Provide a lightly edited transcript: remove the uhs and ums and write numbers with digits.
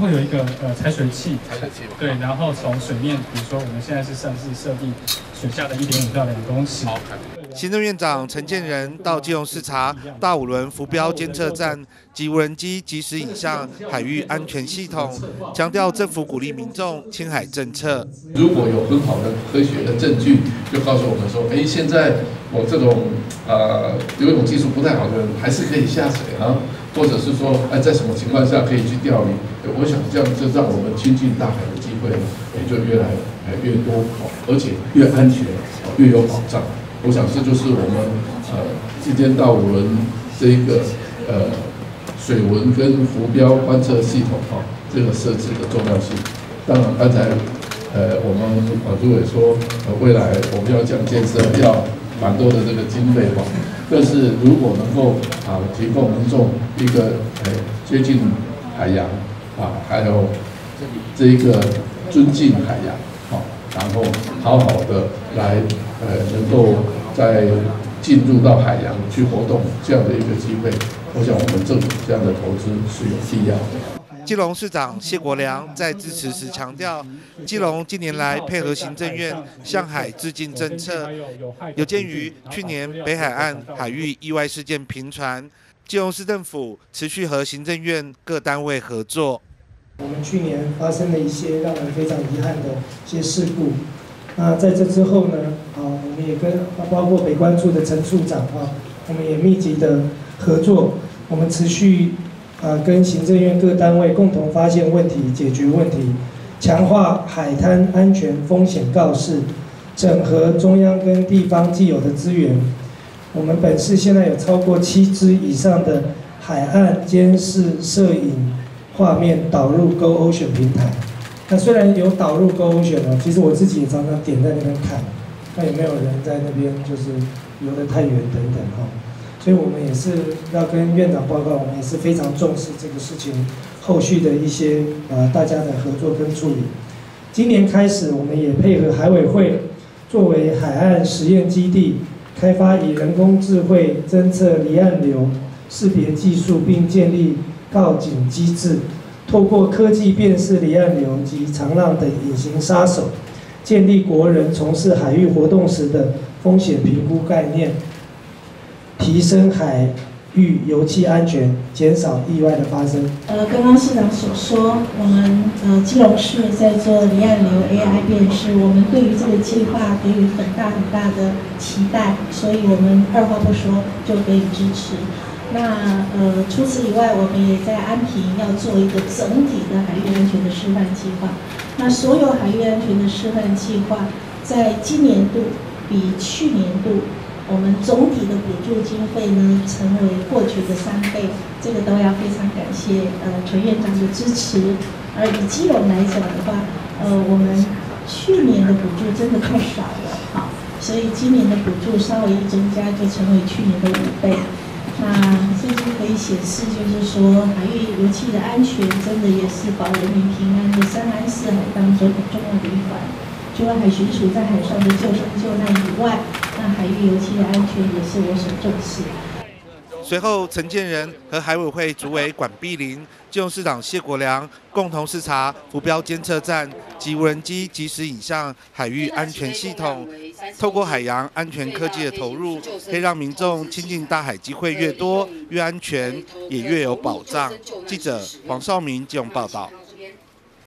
会有一个采水器， 采水器嘛， 对，然后从水面，比如说我们现在是设定水下的1.5到2公尺。 行政院长陈建仁到基隆视察大五轮浮标监测站及无人机即时影像海域安全系统，强调政府鼓励民众亲海政策。 如果有很好的科学的证据，就告诉我们说，现在我这种游泳技术不太好的人还是可以下水啊，或者是说在什么情况下可以去钓鱼。我想这样就让我们亲近大海的机会也就越来越多，而且越安全，越有保障。我想这就是我们今天大五轮这一个水文跟浮标观测系统这个设置的重要性。当然，刚才我们主委说未来我们要这样建设要蛮多的这个经费但是如果能够提供民众一个接近海洋还有这一个尊敬海洋然后好好的来能够在进入到海洋去活动这样的一个机会，我想我们政府这样的投资是有必要的。 基隆市长谢国良在致辞时强调，基隆近年来配合行政院向海致敬政策，有鉴于去年北海岸海域意外事件频传，基隆市政府持续和行政院各单位合作。 我们去年发生了一些让人非常遗憾的一些事故。那在这之后呢，我们也跟包括北关处的陈处长我们也密集的合作，我们持续跟行政院各单位共同发现问题、解决问题，强化海滩安全风险告示，整合中央跟地方既有的资源。我们本市现在有超过7支以上的海岸监视摄影画面导入 GoOcean 平台。那虽然有导入 GoOcean其实我自己也常常点在那边看，看有没有人在那边就是游得太远等等所以我们也是要跟院长报告，我们也是非常重视这个事情后续的一些大家的合作跟处理。今年开始，我们也配合海委会作为海岸实验基地，开发以人工智慧侦测离岸流识别技术，并建立告警机制，透过科技辨识离岸流及长浪等隐形杀手，建立国人从事海域活动时的风险评估概念，提升海域油气安全，减少意外的发生。 刚刚市长所说，我们基隆市在做离岸流 AI 辨识，我们对于这个计划给予很大的期待，所以我们二话不说就给予支持。那除此以外，我们也在安平要做一个整体的海域安全的示范计划。那所有海域安全的示范计划，在今年度比去年度我们总体的补助经费呢，成为过去的3倍，这个都要非常感谢陈院长的支持。而以基隆来讲的话，我们去年的补助真的太少了，所以今年的补助稍微一增加，就成为去年的5倍。那这就可以显示，就是说海域油气的安全，真的也是保人民平安的3安4海当中很重要的一环。除了海巡署在海上的救生救难以外，那海域油气的安全也是我所重视。 随后，陈建仁和海委会主委管碧玲、基隆市长谢国良共同视察浮标监测站及无人机即时影像海域安全系统。透过海洋安全科技的投入，可以让民众亲近大海机会越多、越安全，也越有保障。记者黄少明基隆报道。